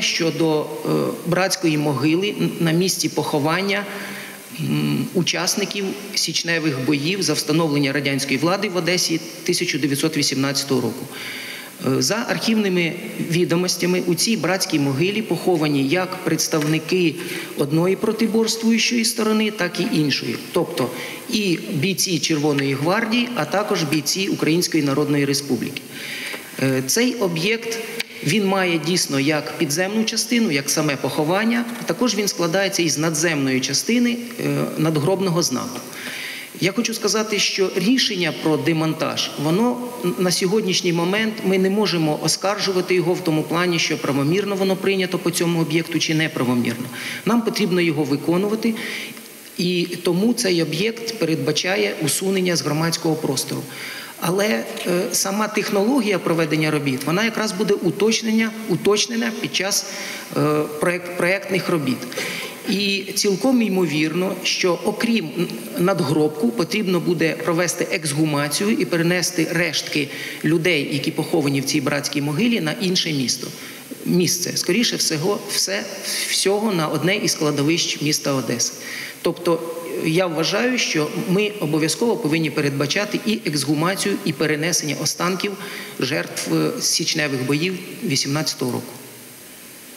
щодо братської могили на місці поховання учасників січневих боїв за встановлення радянської влади в Одесі 1918 року. За архівними відомостями у цій братській могилі поховані як представники одної протиборствуючої сторони, так і іншої. Тобто і бійці Червоної гвардії, а також бійці Української Народної Республіки. Цей об'єкт, він має дійсно як підземну частину, як саме поховання, а також він складається із надземної частини надгробного знаку. Я хочу сказати, що рішення про демонтаж, воно на сьогоднішній момент, ми не можемо оскаржувати його в тому плані, що правомірно воно прийнято по цьому об'єкту чи неправомірно. Нам потрібно його виконувати, і тому цей об'єкт передбачає усунення з громадського простору. Але сама технологія проведення робіт, вона якраз буде уточнена під час проєктних робіт. І цілком ймовірно, що окрім надгробку потрібно буде провести ексгумацію і перенести рештки людей, які поховані в цій братській могилі, на інше місце. Скоріше всього на одне із складовищ міста Одеси. Тобто я вважаю, що ми обов'язково повинні передбачати і ексгумацію, і перенесення останків жертв січневих боїв 18-го року.